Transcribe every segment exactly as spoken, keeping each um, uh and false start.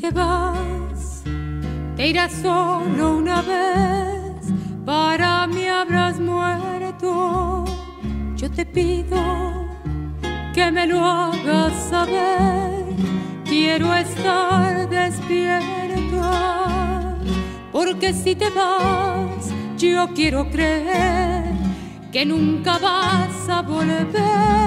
te vas, te irás solo una vez, para mí habrás muerto. Yo te pido que me lo hagas saber, quiero estar despierta, porque si te vas, yo quiero creer que nunca vas a volver.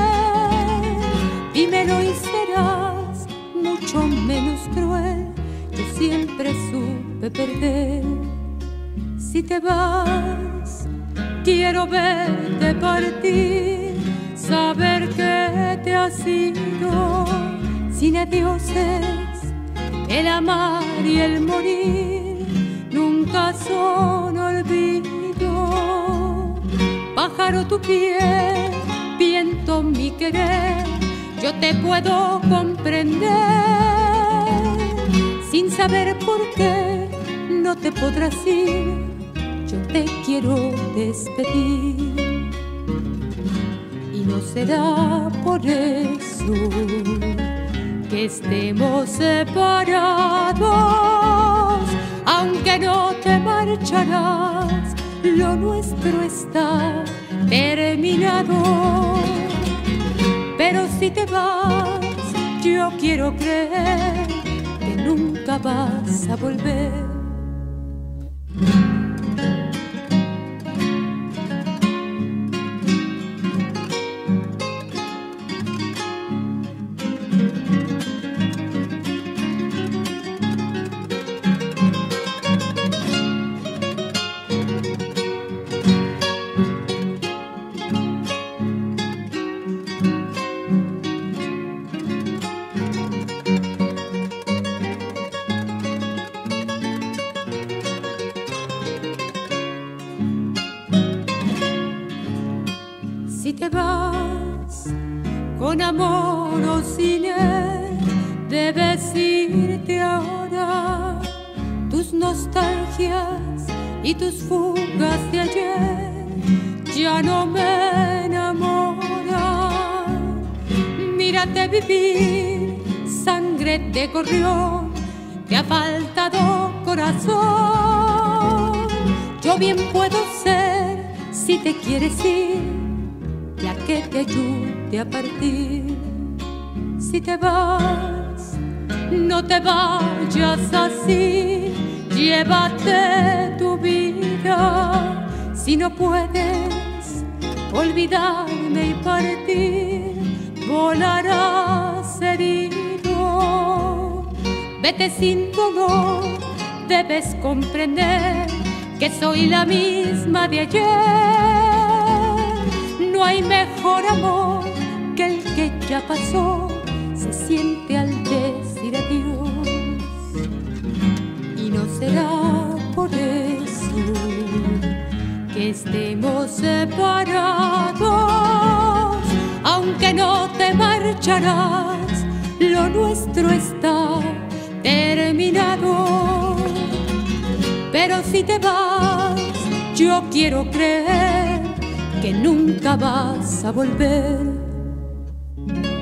Dímelo y serás mucho menos cruel, yo siempre supe perder. Si te vas, quiero verte partir, saber que te has ido sin adioses. El amar y el morir nunca son olvido. Pájaro tu piel, viento mi querer, yo te puedo comprender, sin saber por qué no te podrás ir, yo te quiero despedir. Y no será por eso que estemos separados, aunque no te marcharás, lo nuestro está terminado. Pero si te vas, yo quiero creer que nunca vas a volver. Si te vas, con amor o sin él, debes irte ahora. Tus nostalgias y tus fugas de ayer ya no me enamoran. Mírate vivir, sangre de gorrión, te ha faltado corazón. Yo bien puedo ser, si te quieres ir, la que te ayude a partir. Si te vas, no te vayas así, llévate tu vida. Si no puedes olvidarme y partir, volarás herido. Vete sin dolor, debes comprender que soy la misma de ayer. No hay mejor amor que el que ya pasó, se siente al decir adiós. Y no será por eso que estemos separados, aunque no te marcharás, lo nuestro está terminado. Pero si te vas, yo quiero creer que nunca vas a volver.